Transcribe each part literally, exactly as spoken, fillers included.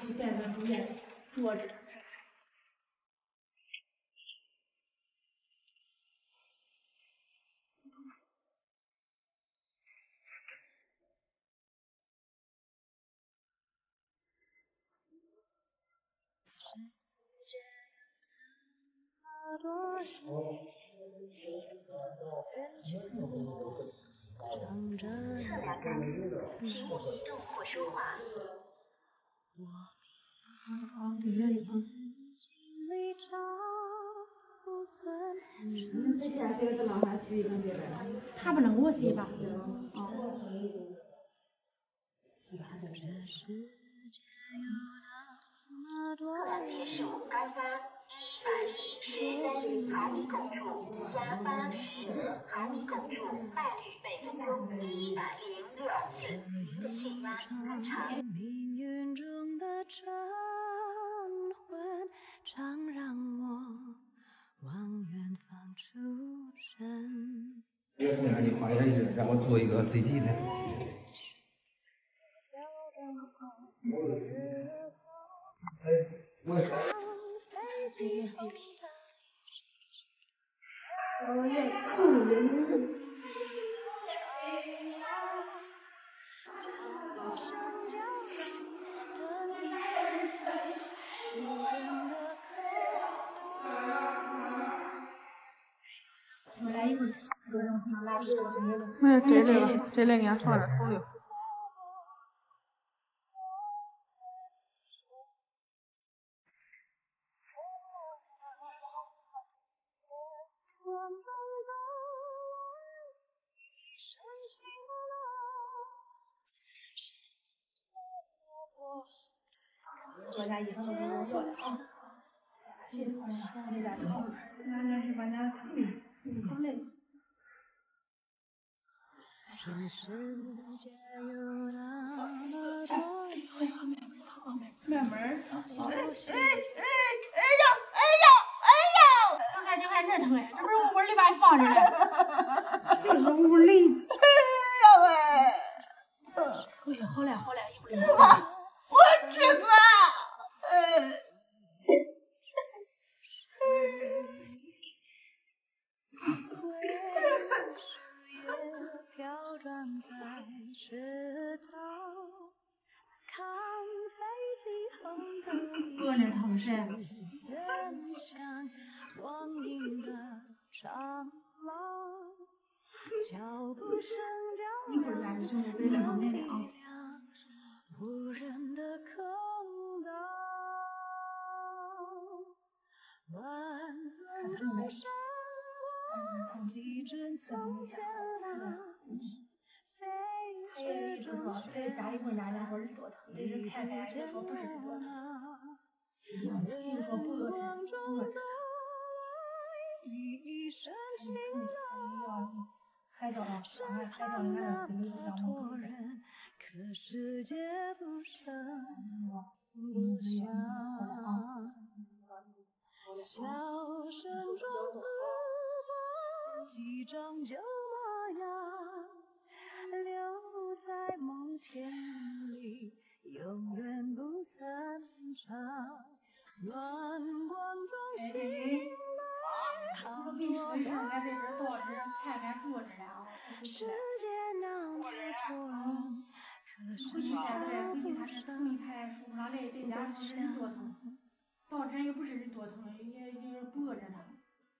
是在这中间坐着。 测量站名，请勿移动或说话。 啊，对这里头。他不能给我写吧？啊。 测量结束，该发一百十三海米汞柱压八十，海米汞柱败率每分钟一百零六次，您的血压正常。 命运中的晨昏，常让我往远方出神。 这个送下去，花下去，让我做一个 C T 的。哎，我也我也痛人。我来一会儿， 没这类吧，这类给俺放点头里。 我家衣服都给我做了啊。谢谢大家，谢谢大家。俺这是把那疼的，嗯，好累。 这世界有那么多慢慢儿。 哎哎哎哎呦哎呦哎呦！ 刚才就还这疼哎，这不是我屋里边放着呢，这个屋里。 哎呀喂！ 哎呀，好嘞好嘞，一会儿。 我我侄子，嗯。 飘转在池塘，看飞机横的搁那疼是？ 人像光阴的长廊，脚步声叫人有力量，无人的空荡，晚风中闪光，几帧从前啊。 他也一直说，这家一回家家说耳朵疼，这是看看又说不是耳朵疼，又说不饿疼，不饿着疼。还叫他，还还叫人家子女让我不着。 可世界不声不响，笑声中似光，几张旧模样，留在梦田里，永远不散场。暖光中醒来，看我世界那么多人，可是回去家这回去他是头一排数不上来，在家说是耳朵疼，到这又不是耳朵疼，也就是脖子疼。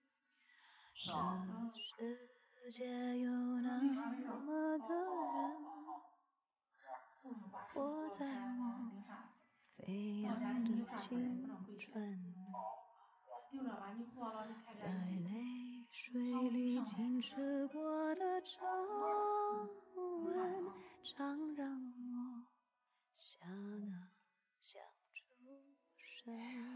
这世界有那么个人，活在我飞扬的青春，在泪水里浸湿过的皱纹，常让我想啊想出神。